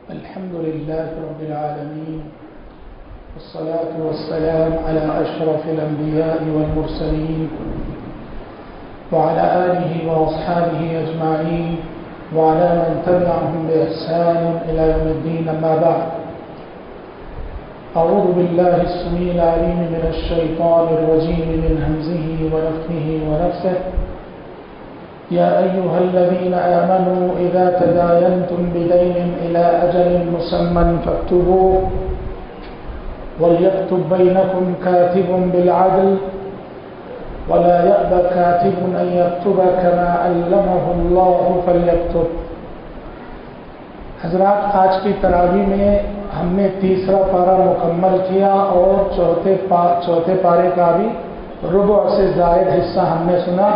الحمد لله رب العالمين، والصلاة والسلام على أشرف الأنبياء والمرسلين وعلى آله وأصحابه أجمعين وعلى من تبعهم بإحسان إلى يوم الدين. أما بعد، أعوذ بالله السميع العليم من الشيطان الرجيم من همزه ونفخه ونفثه. يا أيها الذين آمنوا إذا تداينتم بدين إلى أجل مسمى فاكتبوه وليكتب بينكم كاتب بالعدل ولا يأبى كاتب أن يكتب كما علمه الله فليكتب. حضرات، آج کی تراویح میں ہم نے تیسرا پارہ مکمل کیا اور چوتھے پارے کا بھی ربع سے زائد حصہ ہم نے سنا.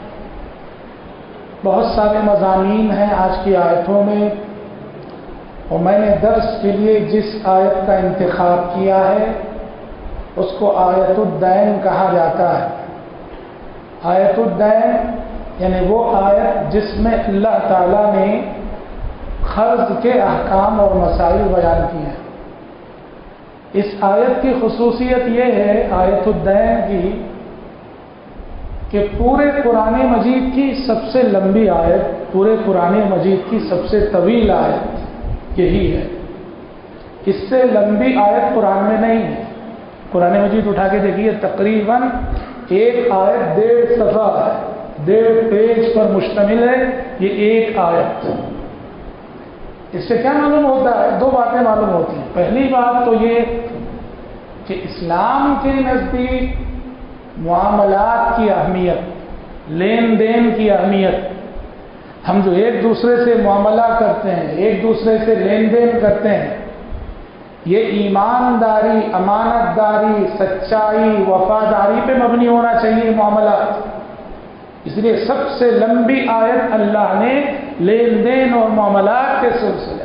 بہت سارے مضامین ہیں آج کی آیتوں میں، اور میں نے درس کے لیے جس آیت کا انتخاب کیا ہے اس کو آیت الدین کہا جاتا ہے. آیت الدین یعنی وہ آیت جس میں اللہ تعالیٰ نے قرض کے احکام اور مسائل بیان کیے ہیں. اس آیت کی خصوصیت یہ ہے آیت الدین کی کہ پورے قرآن مجید کی سب سے لمبی آیت، پورے قرآن مجید کی سب سے طویل آیت یہی ہے. اس سے لمبی آیت قرآن میں نہیں ہے. قرآن مجید اٹھا کے دیکھیے، تقریباً ایک آیت 1.5 صفحہ ہے، 1.5 پیج پر مشتمل ہے یہ ایک آیت. اس سے کیا معلوم ہوتا ہے؟ 2 باتیں معلوم ہوتی ہیں. پہلی بات تو یہ کہ اسلام کے نزدیک معاملات کی اہمیت، لین دین کی اہمیت، ہم جو ایک دوسرے سے معاملہ کرتے ہیں، ایک دوسرے سے لین دین کرتے ہیں، یہ ایمانداری، امانت داری، سچائی، وفاداری پہ مبنی ہونا چاہیے معاملات. اس لیے سب سے لمبی آیت اللہ نے لین دین اور معاملات کے سلسلے.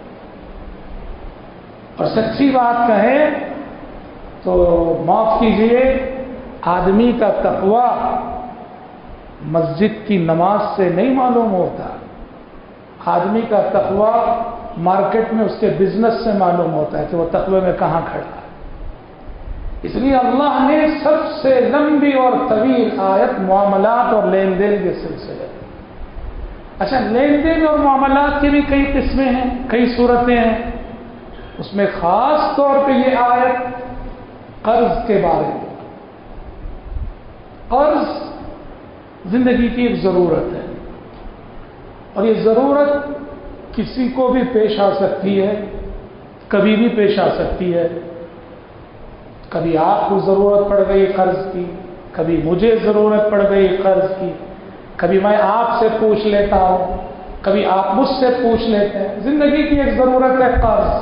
اور سچی بات کہیں تو معاف کیجیے، آدمی کا تقوی مسجد کی نماز سے نہیں معلوم ہوتا. آدمی کا تقوی مارکیٹ میں اس کے بزنس سے معلوم ہوتا ہے کہ وہ تقوی میں کہاں کھڑا ہے. اس لیے اللہ نے سب سے لمبی اور طویل آیت معاملات اور لین دین کے سلسلے. اچھا، لین دین اور معاملات کی بھی کئی قسمیں ہیں، کئی صورتیں ہیں. اس میں خاص طور پہ یہ آیت قرض کے بارے میں. قرض زندگی کی ایک ضرورت ہے، اور یہ ضرورت کسی کو بھی پیش آ سکتی ہے، کبھی بھی پیش آ سکتی ہے. کبھی آپ کو ضرورت پڑ گئی قرض کی، کبھی مجھے ضرورت پڑ گئی قرض کی، کبھی میں آپ سے پوچھ لیتا ہوں، کبھی آپ مجھ سے پوچھ لیتے ہیں. زندگی کی ایک ضرورت ہے قرض.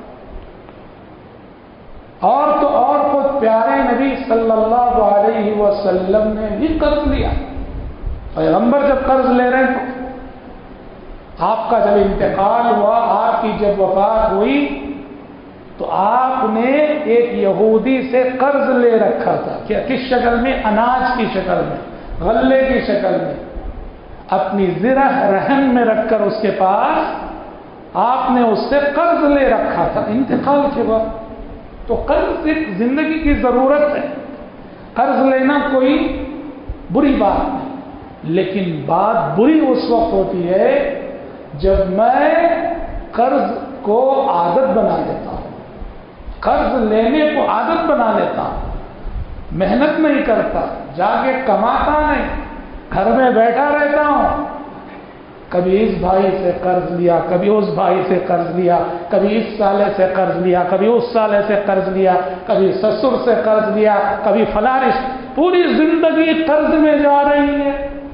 اور تو اور خود پیارے نبی صلی اللہ علیہ وسلم نے بھی قرض لیا. پیغمبر جب قرض لے رہے ہیں تو آپ کا جب انتقال ہوا، آپ کی جب وفات ہوئی، تو آپ نے ایک یہودی سے قرض لے رکھا تھا. کیا؟ کس شکل میں؟ اناج کی شکل میں، غلے کی شکل میں. اپنی زرہ رہن میں رکھ کر اس کے پاس آپ نے اس سے قرض لے رکھا تھا انتقال کے وقت. تو قرض ایک زندگی کی ضرورت ہے. قرض لینا کوئی بری بات نہیں، لیکن بات بری اس وقت ہوتی ہے جب میں قرض کو عادت بنا لیتا ہوں، قرض لینے کو عادت بنا لیتا ہوں، محنت نہیں کرتا، جا کے کماتا نہیں، گھر میں بیٹھا رہتا ہوں. کبھی اس بھائی سے قرض لیا، کبھی اس بھائی سے قرض لیا، کبھی اس سالے سے قرض لیا، کبھی اس سالے سے قرض لیا، کبھی سسر سے قرض لیا، کبھی فلاں. پوری زندگی قرض میں جا رہی ہے.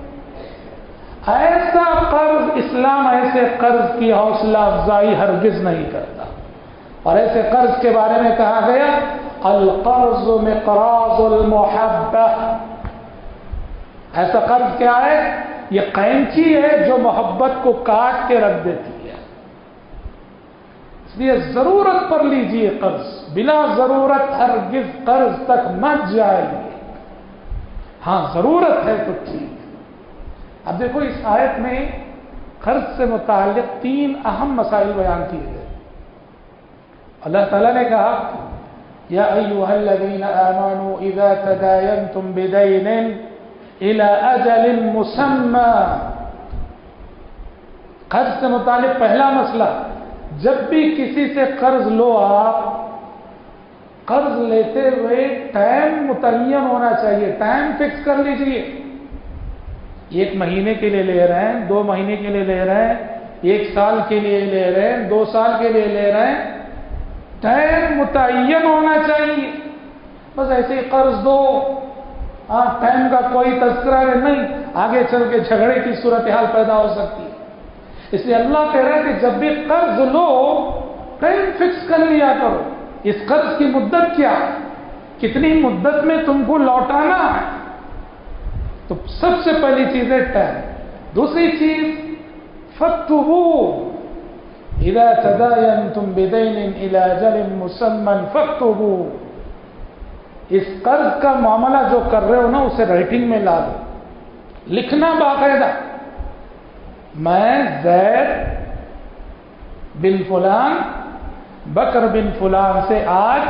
ایسا قرض، اسلام ایسے قرض کی حوصلہ افزائی ہرگز نہیں کرتا. اور ایسے قرض کے بارے میں کہا گیا القرض مقراض المحبہ. ایسا قرض کیا ہے؟ یہ قینچی ہے جو محبت کو کاٹ کے رکھ دیتی ہے. اس لیے ضرورت پر لیجئے قرض، بلا ضرورت ہرگز قرض تک مت جائیے. ہاں ضرورت ہے تو ٹھیک. اب دیکھو اس آیت میں قرض سے متعلق 3 اہم مسائل بیان کیے گئے. اللہ تعالیٰ نے کہا یا ایھا الذین آمنوا اذا تداینتم بدین الی اجل مسمی. قرض سے متعلق پہلا مسئلہ، جب بھی کسی سے قرض لو آپ، قرض لیتے ہوئے ٹائم متعین ہونا چاہیے، ٹائم فکس کر لیجئے. 1 مہینے کے لیے لے رہے ہیں، 2 مہینے کے لیے لے رہے ہیں، 1 سال کے لیے لے رہے ہیں، 2 سال کے لیے لے رہے ہیں، ٹائم متعین ہونا چاہیے. بس ایسے ہی قرض دو، ٹائم کا کوئی تذکرہ نہیں، آگے چل کے جھگڑے کی صورتحال پیدا ہو سکتی ہے. اس لیے اللہ کہہ رہا ہے کہ جب بھی قرض لو ٹائم فکس کر لیا کرو. اس قرض کی مدت کیا ہے، کتنی مدت میں تم کو لوٹانا ہے. تو سب سے پہلی چیز ہے ٹائم. دوسری چیز فاکتبوا اذا تداینتم بدین الی اجل مسمی فاکتبوا. اس قرض کا معاملہ جو کر رہے ہو نا اسے رائٹنگ میں لا دو، لکھنا باقاعدہ. میں زید بن فلان بکر بن فلان سے آج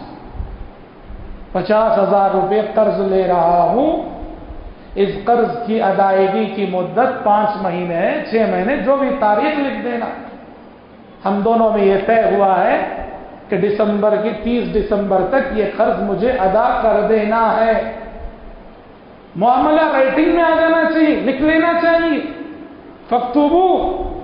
50,000 روپے قرض لے رہا ہوں. اس قرض کی ادائیگی کی مدت 5 مہینے ہے، 6 مہینے، جو بھی تاریخ لکھ دینا. ہم دونوں میں یہ طے ہوا ہے کہ دسمبر کی 30 دسمبر تک یہ قرض مجھے ادا کر دینا ہے. معاملہ رائٹنگ میں آ جانا چاہیے، لکھ لینا چاہیے. فاکتبوا.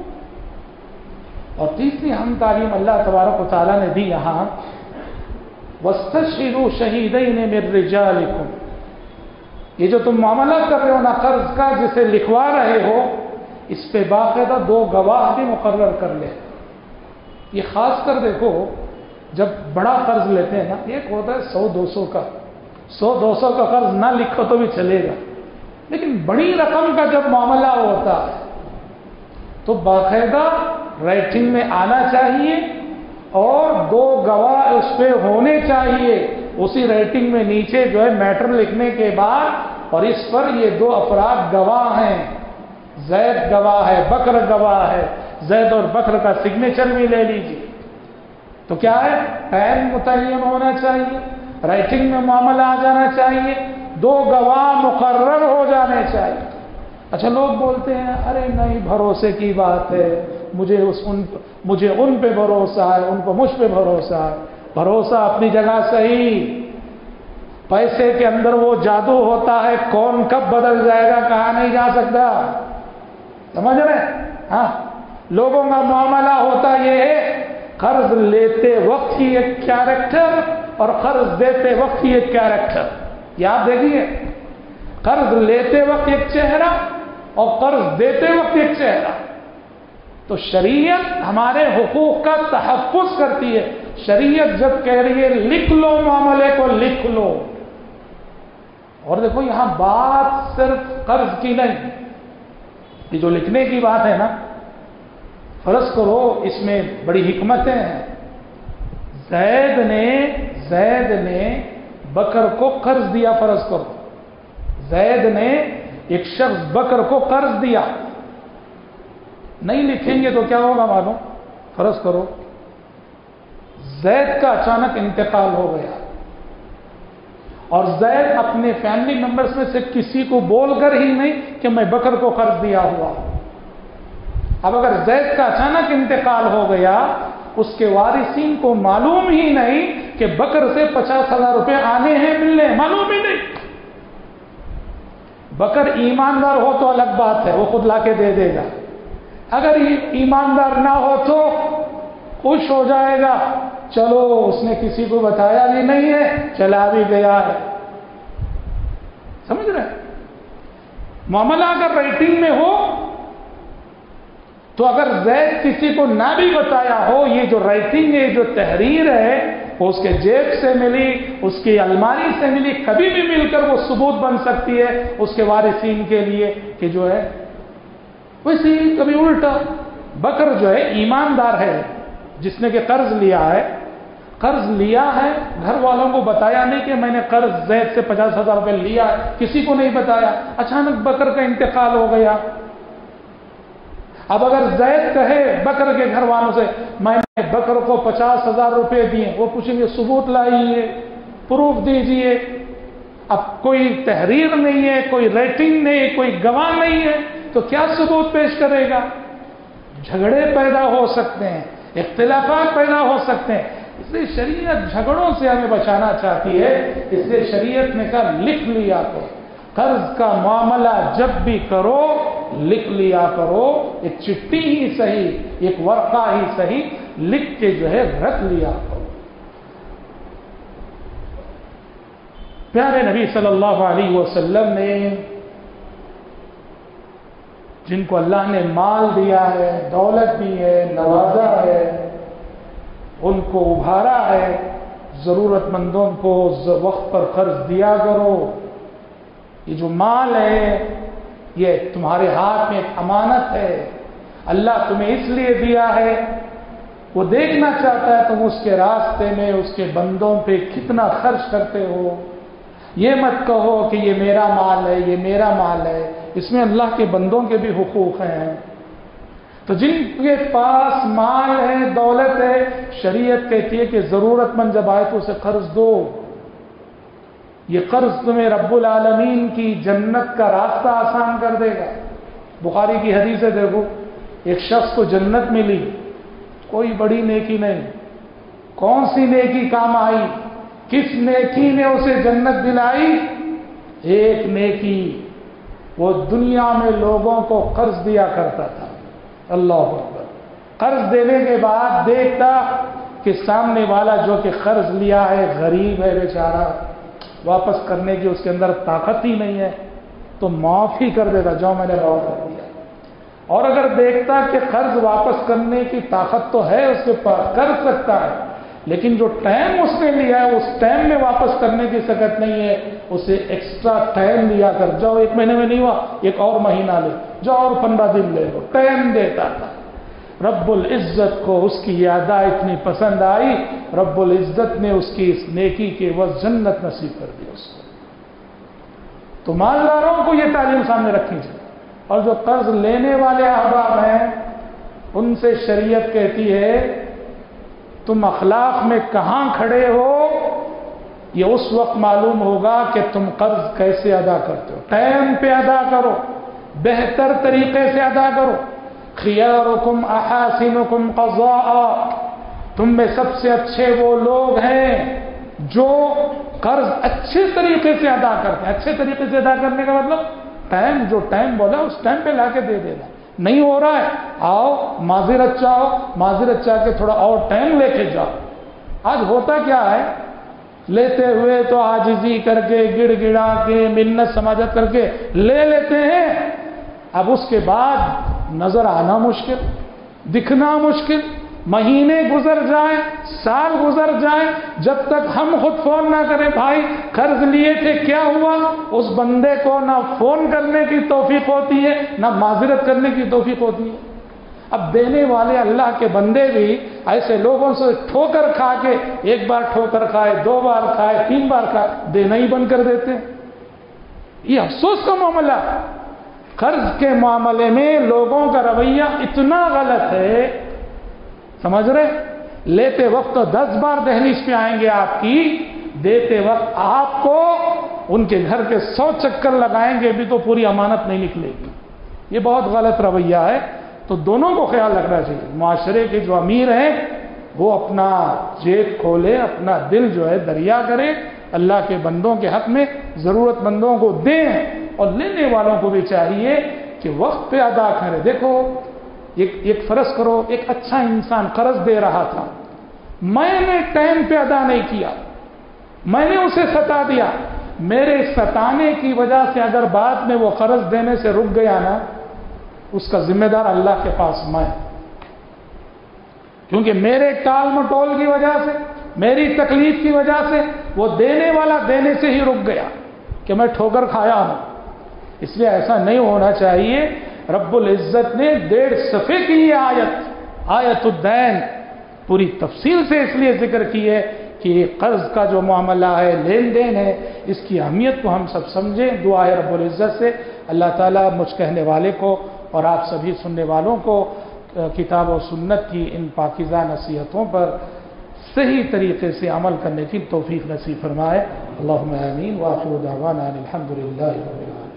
اور تیسری ہم تعلیم اللہ تبارک و تعالیٰ نے دی یہاں واستشہدوا شہیدین من رجالکم. یہ جو تم معاملہ کر رہے ہو نا قرض کا، جسے لکھوا رہے ہو، اس پہ باقاعدہ 2 گواہ بھی مقرر کر لے. یہ خاص کر دیکھو جب بڑا قرض لیتے ہیں نا، ایک ہوتا ہے 100-200 کا، 100-200 کا قرض نہ لکھو تو بھی چلے گا، لیکن بڑی رقم کا جب معاملہ ہوتا ہے تو باقاعدہ رائٹنگ میں آنا چاہیے اور 2 گواہ اس پہ ہونے چاہیے. اسی رائٹنگ میں نیچے جو ہے میٹر لکھنے کے بعد، اور اس پر یہ 2 افراد گواہ ہیں، زید گواہ ہے، بکر گواہ ہے. زید اور بکر کا سگنیچر بھی لے لیجیے. تو کیا ہے، ٹائم متعین ہونا چاہیے، رائٹنگ میں معاملہ آ جانا چاہیے، 2 گواہ مقرر ہو جانے چاہیے. اچھا لوگ بولتے ہیں ارے نہیں بھروسے کی بات ہے، مجھے ان پہ بھروسہ ہے، ان کو مجھ پہ بھروسہ ہے. بھروسہ اپنی جگہ صحیح، پیسے کے اندر وہ جادو ہوتا ہے، کون کب بدل جائے گا کہا نہیں جا سکتا. سمجھ رہے ہیں؟ ہاں، لوگوں کا معاملہ ہوتا یہ ہے، قرض لیتے وقت ہی ایک کیریکٹر اور قرض دیتے وقت ہی ایک کیریکٹر. یہ آپ دیکھیے، قرض لیتے وقت ایک چہرہ اور قرض دیتے وقت ایک چہرہ. تو شریعت ہمارے حقوق کا تحفظ کرتی ہے. شریعت جب کہہ رہی ہے لکھ لو معاملے کو، لکھ لو. اور دیکھو یہاں بات صرف قرض کی نہیں، یہ جو لکھنے کی بات ہے نا، فرض کرو اس میں بڑی حکمتیں ہیں. زید نے بکر کو قرض دیا. فرض کرو زید نے ایک شخص بکر کو قرض دیا. نہیں لکھیں گے تو کیا ہوگا معلوم؟ فرض کرو زید کا اچانک انتقال ہو گیا اور زید اپنے فیملی ممبرز میں سے کسی کو بول کر ہی نہیں کہ میں بکر کو قرض دیا ہوا. اب اگر زید کا اچانک انتقال ہو گیا، اس کے وارثین کو معلوم ہی نہیں کہ بکر سے 50,000 روپے آنے ہیں ملنے، معلوم ہی نہیں. بکر ایماندار ہو تو الگ بات ہے، وہ خود لا کے دے دے گا. اگر ایماندار نہ ہو تو خوش ہو جائے گا، چلو اس نے کسی کو بتایا بھی نہیں ہے، چلا بھی گیا ہے. سمجھ رہے ہیں؟ معاملہ اگر رائٹنگ میں ہو تو اگر زید کسی کو نہ بھی بتایا ہو، یہ جو رائٹنگ ہے، جو تحریر ہے، وہ اس کے جیب سے ملی، اس کی الماری سے ملی، کبھی بھی مل کر وہ ثبوت بن سکتی ہے اس کے وارثین کے لیے کہ جو ہے. ویسے ہی کبھی الٹا بکر جو ہے ایماندار ہے، جس نے کہ قرض لیا ہے، گھر والوں کو بتایا نہیں کہ میں نے قرض زید سے 50,000 روپے لیا ہے، کسی کو نہیں بتایا. اچانک بکر کا انتقال ہو گیا. اب اگر زید کہے بکر کے گھر والوں سے میں نے بکر کو 50,000 روپے دیے، وہ پوچھیں گے ثبوت لائیے، پروف دیجئے۔ اب کوئی تحریر نہیں ہے، کوئی ریٹنگ نہیں، کوئی گواہ نہیں ہے، تو کیا ثبوت پیش کرے گا؟ جھگڑے پیدا ہو سکتے ہیں، اختلافات پیدا ہو سکتے ہیں، اس لیے شریعت جھگڑوں سے ہمیں بچانا چاہتی ہے۔ اس لیے شریعت نے کہا لکھ لیا کرو، قرض کا معاملہ جب بھی کرو لکھ لیا کرو، ایک چٹھی ہی صحیح، ایک ورقہ ہی صحیح لکھ کے جو ہے رکھ لیا کرو۔ پیارے نبی صلی اللہ علیہ وسلم نے جن کو اللہ نے مال دیا ہے، دولت دی ہے، نوازا ہے، ان کو ابھارا ہے، ضرورت مندوں کو وقت پر قرض دیا کرو۔ یہ جو مال ہے یہ تمہارے ہاتھ میں ایک امانت ہے، اللہ تمہیں اس لیے دیا ہے، وہ دیکھنا چاہتا ہے تم اس کے راستے میں اس کے بندوں پہ کتنا خرچ کرتے ہو۔ یہ مت کہو کہ یہ میرا مال ہے، یہ میرا مال ہے، اس میں اللہ کے بندوں کے بھی حقوق ہیں۔ تو جن کے پاس مال ہے، دولت ہے، شریعت کہتی ہے کہ ضرورت مند جب آئے تو اسے قرض دو۔ یہ قرض تمہیں رب العالمین کی جنت کا راستہ آسان کر دے گا۔ بخاری کی حدیث ہے، دیکھو ایک شخص کو جنت ملی، کوئی بڑی نیکی نہیں، کون سی نیکی کام آئی؟ کس نیکی نے اسے جنت دلائی؟ ایک نیکی، وہ دنیا میں لوگوں کو قرض دیا کرتا تھا۔ اللہ اکبر۔ قرض دینے کے بعد دیکھتا کہ سامنے والا جو کہ قرض لیا ہے غریب ہے بیچارہ، واپس کرنے کی اس کے اندر طاقت ہی نہیں ہے، تو معاف ہی کر دیتا، جو میں نے معاف کر دیا۔ اور اگر دیکھتا کہ قرض واپس کرنے کی طاقت تو ہے اس کے پاس، کر سکتا ہے، لیکن جو ٹائم اس نے لیا ہے اس ٹائم میں واپس کرنے کی طاقت نہیں ہے، اسے ایکسٹرا ٹائم لیا کر، جاؤ 1 مہینے میں نہیں ہوا 1 اور مہینہ لے، جاؤ اور 15 دن لے لو، ٹائم دیتا تھا۔ رب العزت کو اس کی یہ ادا اتنی پسند آئی، رب العزت نے اس کی اس نیکی کے عوض جنت نصیب کر دی اس کو۔ تو مالداروں کو یہ تعلیم سامنے رکھنی چاہیے، اور جو قرض لینے والے احباب ہیں ان سے شریعت کہتی ہے تم اخلاق میں کہاں کھڑے ہو، یہ اس وقت معلوم ہوگا کہ تم قرض کیسے ادا کرتے ہو۔ ٹائم پہ ادا کرو، بہتر طریقے سے ادا کرو۔ خیارکم احاسنکم قضاء، تم میں سب سے اچھے وہ لوگ ہیں جو قرض اچھے طریقے سے ادا کرتے ہیں۔ اچھے طریقے سے ادا کرنے کا مطلب ٹائم، جو ٹائم بولا اس ٹائم پہ لا کے دے دینا۔ نہیں ہو رہا ہے، آؤ معذرت چاہو، معذرت چاہ کے تھوڑا اور ٹائم لے کے جاؤ۔ آج ہوتا کیا ہے، لیتے ہوئے تو عاجزی کر کے، گڑ گڑا کے، منت سماجت کر کے لے لیتے ہیں، اب اس کے بعد نظر آنا مشکل، دکھنا مشکل، مہینے گزر جائیں، سال گزر جائیں، جب تک ہم خود فون نہ کریں بھائی قرض لیے تھے کیا ہوا، اس بندے کو نہ فون کرنے کی توفیق ہوتی ہے نہ معذرت کرنے کی توفیق ہوتی ہے۔ اب دینے والے اللہ کے بندے بھی ایسے لوگوں سے ٹھوکر کھا کے، 1 بار ٹھوکر کھائے، 2 بار کھائے، 3 بار کھائے، دینا ہی بند کر دیتے ہیں۔ یہ افسوس کا معاملہ ہے۔ قرض کے معاملے میں لوگوں کا رویہ اتنا غلط ہے، سمجھ رہے؟ لیتے وقت تو 10 بار دہلیز پہ آئیں گے آپ کی، دیتے وقت آپ کو ان کے گھر کے 100 چکر لگائیں گے بھی تو پوری امانت نہیں نکلے گی۔ یہ بہت غلط رویہ ہے، تو دونوں کو خیال رکھنا چاہیے۔ معاشرے کے جو امیر ہیں وہ اپنا جیب کھولے، اپنا دل جو ہے دریا کرے، اللہ کے بندوں کے حق میں ضرورت مندوں کو دیں، اور لینے والوں کو بھی چاہیے کہ وقت پہ ادا کرے۔ دیکھو ایک فرض کرو ایک اچھا انسان قرض دے رہا تھا، میں نے ٹائم پہ ادا نہیں کیا، میں نے اسے ستا دیا، میرے ستانے کی وجہ سے اگر بعد میں وہ قرض دینے سے رک گیا نا، اس کا ذمہ دار اللہ کے پاس میں، کیونکہ میرے ٹال مٹول کی وجہ سے، میری تکلیف کی وجہ سے وہ دینے والا دینے سے ہی رک گیا کہ میں ٹھوکر کھایا ہوں۔ اس لیے ایسا نہیں ہونا چاہیے۔ رب العزت نے 1.5 صفحے کی یہ آیت الدین پوری تفصیل سے اس لیے ذکر کی ہے کہ یہ قرض کا جو معاملہ ہے، لین دین ہے، اس کی اہمیت کو ہم سب سمجھیں۔ دعا ہے رب العزت سے اللہ تعالیٰ مجھ کہنے والے کو اور آپ سبھی سننے والوں کو کتاب و سنت کی ان پاکیزہ نصیحتوں پر صحیح طریقے سے عمل کرنے کی توفیق نصیب فرمائے۔ اللہم آمین، وآخر دعوانا الحمدللہ رب العالمین۔